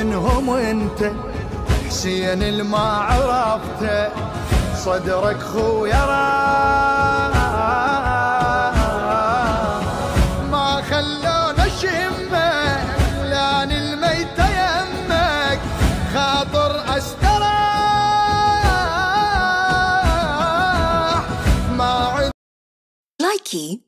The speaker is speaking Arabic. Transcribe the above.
منهم انت حسين الما عرفته، صدرك خويا ما خلونا شمك لان الميت يمك خاطر استراح ما عد. Likey